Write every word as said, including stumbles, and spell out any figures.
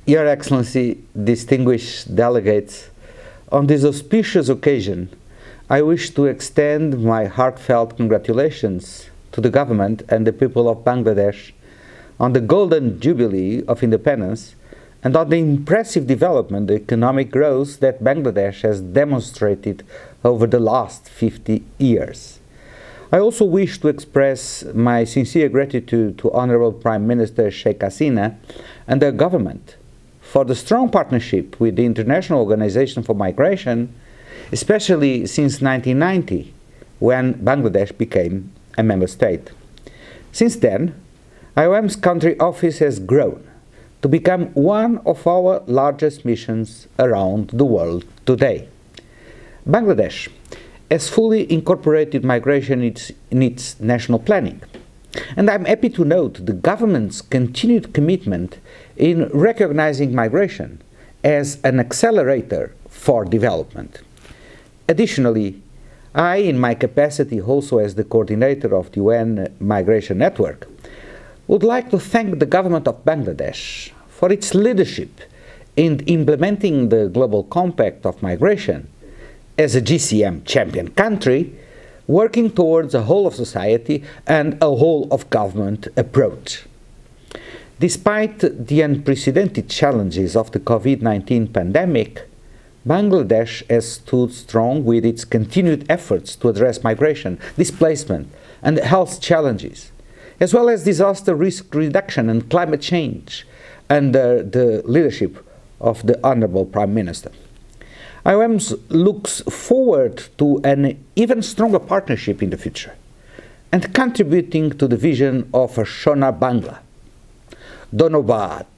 Your Excellency, distinguished delegates, on this auspicious occasion, I wish to extend my heartfelt congratulations to the government and the people of Bangladesh on the golden jubilee of independence and on the impressive development, the economic growth that Bangladesh has demonstrated over the last fifty years. I also wish to express my sincere gratitude to Honorable Prime Minister Sheikh Hasina and their government for the strong partnership with the International Organization for Migration, especially since nineteen ninety, when Bangladesh became a member state. Since then, I O M's country office has grown to become one of our largest missions around the world today. Bangladesh has fully incorporated migration in its, in its national planning. And I'm happy to note the government's continued commitment in recognizing migration as an accelerator for development. Additionally, I, in my capacity also as the coordinator of the U N Migration Network, would like to thank the government of Bangladesh for its leadership in implementing the Global Compact of Migration as a G C M champion country, working towards a whole of society and a whole of government approach. Despite the unprecedented challenges of the COVID nineteen pandemic, Bangladesh has stood strong with its continued efforts to address migration, displacement, and health challenges, as well as disaster risk reduction and climate change under the leadership of the Honorable Prime Minister. I O M looks forward to an even stronger partnership in the future and contributing to the vision of a Shona Bangla. Dhonobad.